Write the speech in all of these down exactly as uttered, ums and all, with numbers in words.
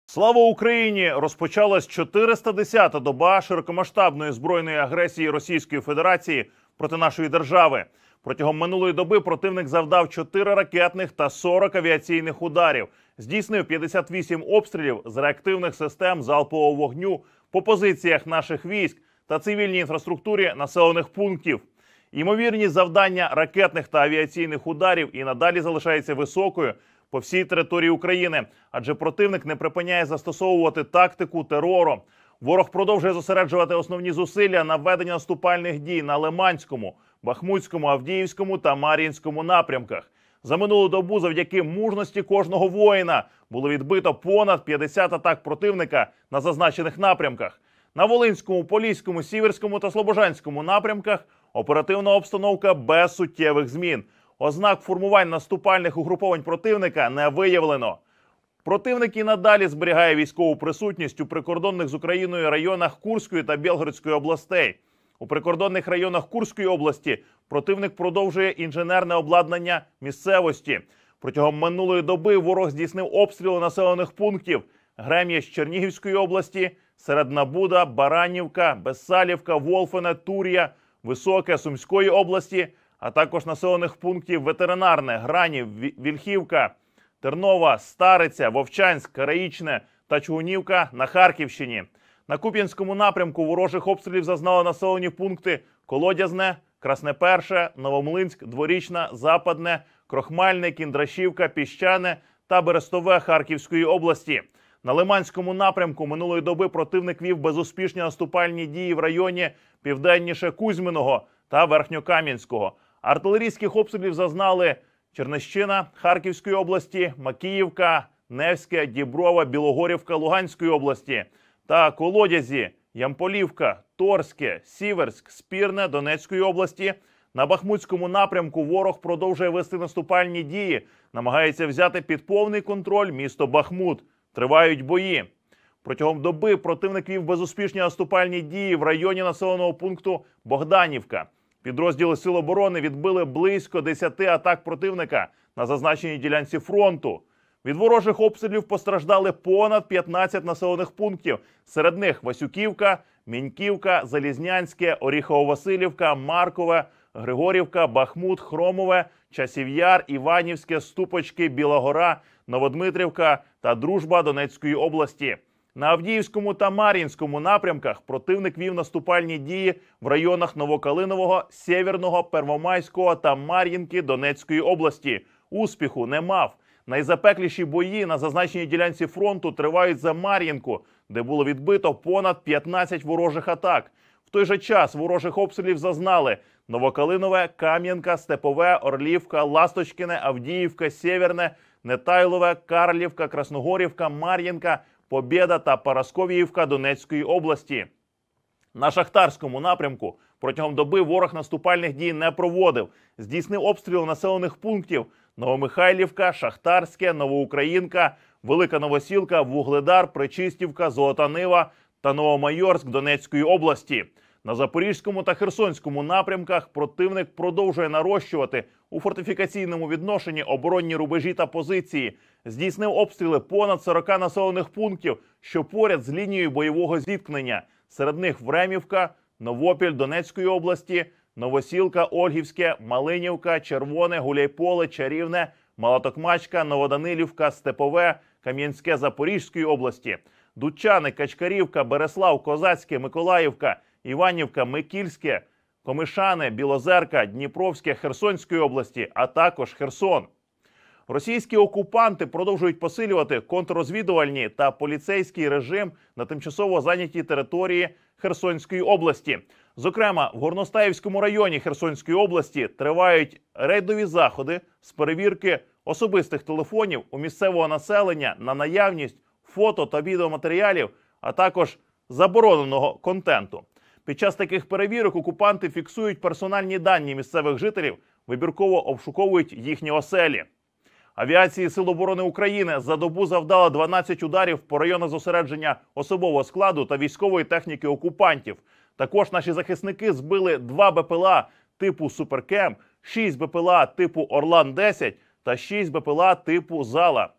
Слава Україні! Розпочалась чотириста десята доба широкомасштабної збройної агресії Російської Федерації проти нашої держави. Протягом минулої доби противник завдав чотири ракетних та сорок авіаційних ударів, здійснив п'ятдесят вісім обстрілів з реактивних систем залпового вогню по позиціях наших військ та цивільній інфраструктурі населених пунктів. Ймовірність завдання ракетних та авіаційних ударів і надалі залишається високою по всій території України, адже противник не припиняє застосовувати тактику терору. Ворог продовжує зосереджувати основні зусилля на ведення наступальних дій на Лиманському, Бахмутському, Авдіївському та Мар'їнському напрямках. За минулу добу завдяки мужності кожного воїна було відбито понад п'ятдесят атак противника на зазначених напрямках. На Волинському, Поліському, Сіверському та Слобожанському напрямках оперативна обстановка без суттєвих змін. Ознак формувань наступальних угруповань противника не виявлено. Противник і надалі зберігає військову присутність у прикордонних з Україною районах Курської та Білгородської областей. У прикордонних районах Курської області противник продовжує інженерне обладнання місцевості. Протягом минулої доби ворог здійснив обстріли населених пунктів Грем'яч Чернігівської області, Середнабуда, Баранівка, Бессалівка, Волфене, Тур'я, Високе Сумської області, а також населених пунктів Ветеринарне, Гранів, Вільхівка, Тернова, Стариця, Вовчанськ, Караїчне та Чугунівка на Харківщині. На Куп'янському напрямку ворожих обстрілів зазнали населені пункти Колодязне, Красне Перше, Новомлинськ, Дворічна, Западне, Крохмальне, Кіндрашівка, Піщане та Берестове Харківської області. На Лиманському напрямку минулої доби противник вів безуспішні наступальні дії в районі південніше Кузьминого та Верхньокам'янського. Артилерійських обстрілів зазнали Чернещина Харківської області, Макіївка, Невське, Діброва, Білогорівка Луганської області та Колодязі, Ямполівка, Торське, Сіверськ, Спірне Донецької області. На Бахмутському напрямку ворог продовжує вести наступальні дії, намагається взяти під повний контроль місто Бахмут. Тривають бої. Протягом доби противник вів безуспішні наступальні дії в районі населеного пункту Богданівка. Підрозділи Сил оборони відбили близько десяти атак противника на зазначеній ділянці фронту. Від ворожих обстрілів постраждали понад п'ятнадцять населених пунктів. Серед них Васюківка, Міньківка, Залізнянське, Оріхово-Василівка, Маркове, Григорівка, Бахмут, Хромове, Часів'яр, Іванівське, Ступочки, Білогора, Новодмитрівка та Дружба Донецької області. На Авдіївському та Мар'їнському напрямках противник вів наступальні дії в районах Новокалинового, Сєвєрного, Первомайського та Мар'їнки Донецької області. Успіху не мав. Найзапекліші бої на зазначеній ділянці фронту тривають за Мар'їнку, де було відбито понад п'ятнадцять ворожих атак. В той же час ворожих обстрілів зазнали Новокалинове, Кам'янка, Степове, Орлівка, Ласточкине, Авдіївка, Сєвєрне, Нетайлове, Карлівка, Красногорівка, Мар'їнка, Побєда та Парасковіївка Донецької області. На Шахтарському напрямку протягом доби ворог наступальних дій не проводив. Здійснив обстріли населених пунктів Новомихайлівка, Шахтарське, Новоукраїнка, Велика Новосілка, Вугледар, Причистівка, Золота Нива та Новомайорськ Донецької області. На Запорізькому та Херсонському напрямках противник продовжує нарощувати у фортифікаційному відношенні оборонні рубежі та позиції. Здійснив обстріли понад сорока населених пунктів, що поряд з лінією бойового зіткнення. Серед них Времівка, Новопіль Донецької області, Новосілка, Ольгівське, Малинівка, Червоне, Гуляйполе, Чарівне, Малотокмачка, Новоданилівка, Степове, Кам'янське Запорізької області, Дудчани, Качкарівка, Береслав, Козацьке, Миколаївка, Іванівка, Микільське, Комишане, Білозерка, Дніпровське Херсонської області, а також Херсон. Російські окупанти продовжують посилювати контррозвідувальні та поліцейський режим на тимчасово зайнятій території Херсонської області. Зокрема, в Горностаївському районі Херсонської області тривають рейдові заходи з перевірки особистих телефонів у місцевого населення на наявність фото та відеоматеріалів, а також забороненого контенту. Під час таких перевірок окупанти фіксують персональні дані місцевих жителів, вибірково обшуковують їхні оселі. Авіації Сил оборони України за добу завдала дванадцять ударів по районах зосередження особового складу та військової техніки окупантів. Також наші захисники збили два БПЛА типу «Суперкем», шість БПЛА типу «Орлан десять» та шість БПЛА типу «Зала».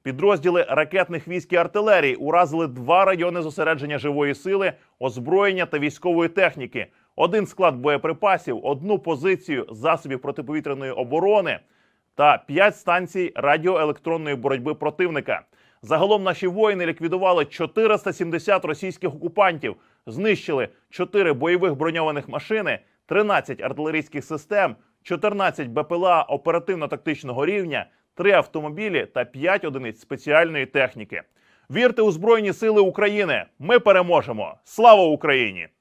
Підрозділи ракетних військ і артилерії уразили два райони зосередження живої сили, озброєння та військової техніки, один склад боєприпасів, одну позицію засобів протиповітряної оборони та п'ять станцій радіоелектронної боротьби противника. Загалом наші воїни ліквідували чотириста сімдесят російських окупантів, знищили чотири бойових броньованих машини, тринадцять артилерійських систем, чотирнадцять БПЛА оперативно-тактичного рівня, три автомобілі та п'ять одиниць спеціальної техніки. Вірте у Збройні Сили України! Ми переможемо! Слава Україні!